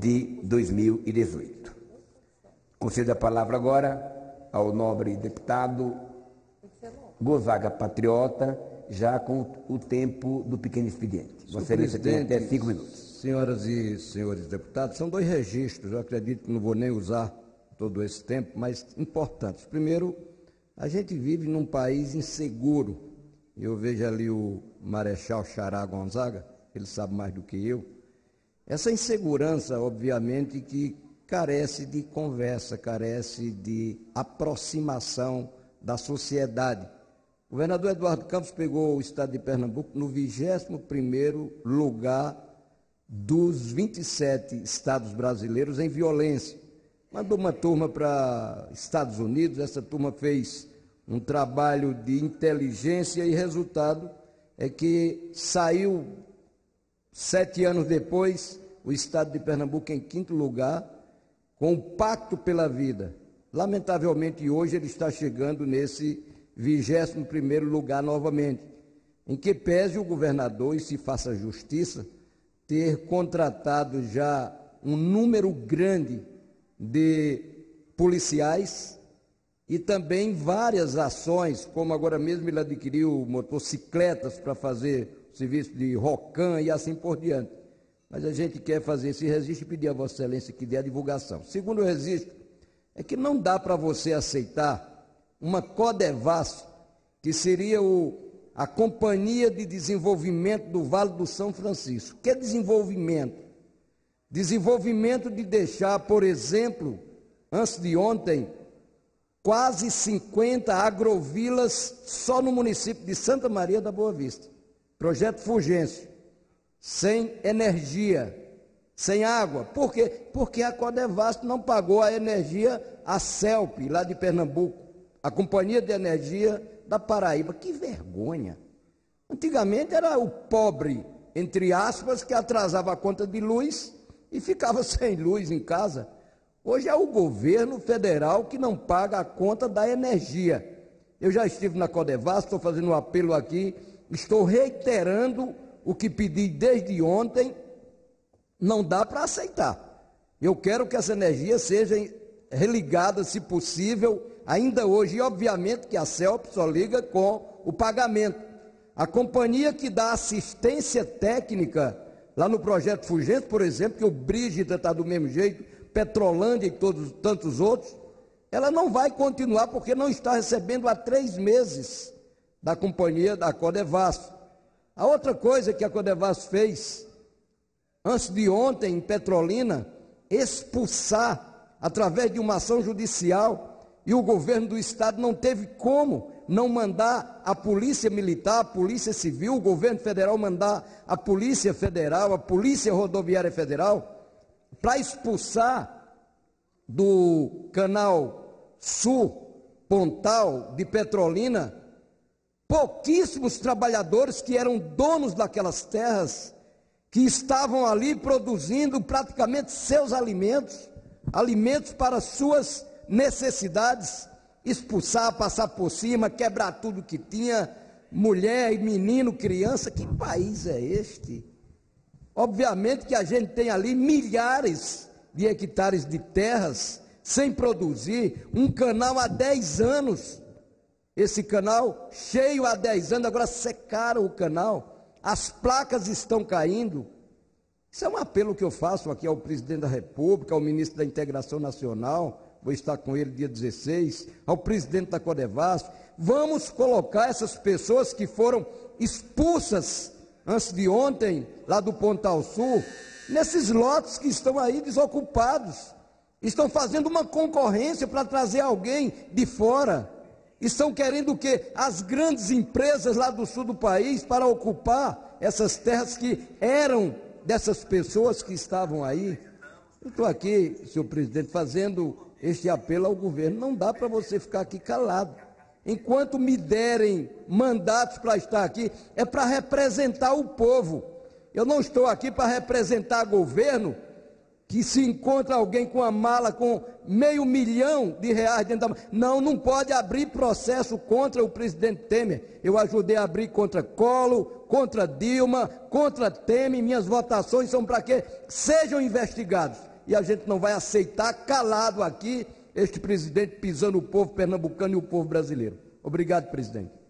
de 2018. Concedo a palavra agora ao nobre deputado Gonzaga Patriota, já com o tempo do pequeno expediente. Vossa Excelência tem até 5 minutos. Senhoras e senhores deputados, são 2 registros, eu acredito que não vou nem usar todo esse tempo, mas importantes. Primeiro, a gente vive num país inseguro. Eu vejo ali o Marechal Xará Gonzaga, ele sabe mais do que eu. Essa insegurança, obviamente, que carece de conversa, carece de aproximação da sociedade. O governador Eduardo Campos pegou o estado de Pernambuco no 21º lugar dos 27 estados brasileiros em violência. Mandou uma turma para Estados Unidos, essa turma fez um trabalho de inteligência e resultado é que saiu 7 anos depois o estado de Pernambuco em 5º lugar com o Pacto pela Vida. Lamentavelmente hoje ele está chegando nesse 21º lugar novamente, em que pese o governador, e se faça justiça, ter contratado já um número grande de policiais e também várias ações, como agora mesmo ele adquiriu motocicletas para fazer o serviço de ROCAM e assim por diante. Mas a gente quer fazer esse registro e pedir a Vossa Excelência que dê a divulgação. Segundo o registro, é que não dá para você aceitar uma Codevasf, que seria a Companhia de Desenvolvimento do Vale do São Francisco. Que desenvolvimento? Desenvolvimento de deixar, por exemplo, antes de ontem, quase 50 agrovilas só no município de Santa Maria da Boa Vista. Projeto Fulgêncio, sem energia, sem água. Por quê? Porque a Codevasf não pagou a energia à CELP, lá de Pernambuco, a Companhia de Energia da Paraíba. Que vergonha! Antigamente era o pobre, entre aspas, que atrasava a conta de luz e ficava sem luz em casa. Hoje é o governo federal que não paga a conta da energia. Eu já estive na Codevasf, estou fazendo um apelo aqui, estou reiterando o que pedi desde ontem. Não dá para aceitar. Eu quero que essa energia seja religada, se possível, ainda hoje, e obviamente que a CELP só liga com o pagamento. A companhia que dá assistência técnica, lá no Projeto Fulgêncio, por exemplo, que o Brígida está do mesmo jeito, Petrolândia e tantos outros, ela não vai continuar porque não está recebendo há 3 meses da companhia da Codevasf. A outra coisa que a Codevasf fez, antes de ontem, em Petrolina, expulsar, através de uma ação judicial, e o governo do estado não teve como não mandar a Polícia Militar, a Polícia Civil, o governo federal mandar a Polícia Federal, a Polícia Rodoviária Federal, para expulsar do canal Sul, Pontal, de Petrolina, pouquíssimos trabalhadores que eram donos daquelas terras, que estavam ali produzindo praticamente seus alimentos, alimentos para suas necessidades, expulsar, passar por cima, quebrar tudo que tinha, mulher, menino, criança. Que país é este? Obviamente que a gente tem ali milhares de hectares de terras sem produzir, um canal há 10 anos, esse canal cheio há 10 anos, agora secaram o canal, as placas estão caindo. Isso é um apelo que eu faço aqui ao presidente da República, ao ministro da Integração Nacional, vou estar com ele dia 16, ao presidente da Codevasf. Vamos colocar essas pessoas que foram expulsas antes de ontem, lá do Pontal Sul, nesses lotes que estão aí desocupados. Estão fazendo uma concorrência para trazer alguém de fora. Estão querendo o quê? As grandes empresas lá do sul do país para ocupar essas terras que eram dessas pessoas que estavam aí. Eu estou aqui, senhor presidente, fazendo este apelo ao governo. Não dá para você ficar aqui calado. Enquanto me derem mandatos para estar aqui, é para representar o povo. Eu não estou aqui para representar governo que se encontra alguém com uma mala com R$500 milhão dentro da mala. Não pode abrir processo contra o presidente Temer. Eu ajudei a abrir contra Collor, contra Dilma, contra Temer. Minhas votações são para que sejam investigados. E a gente não vai aceitar calado aqui este presidente pisando o povo pernambucano e o povo brasileiro. Obrigado, presidente.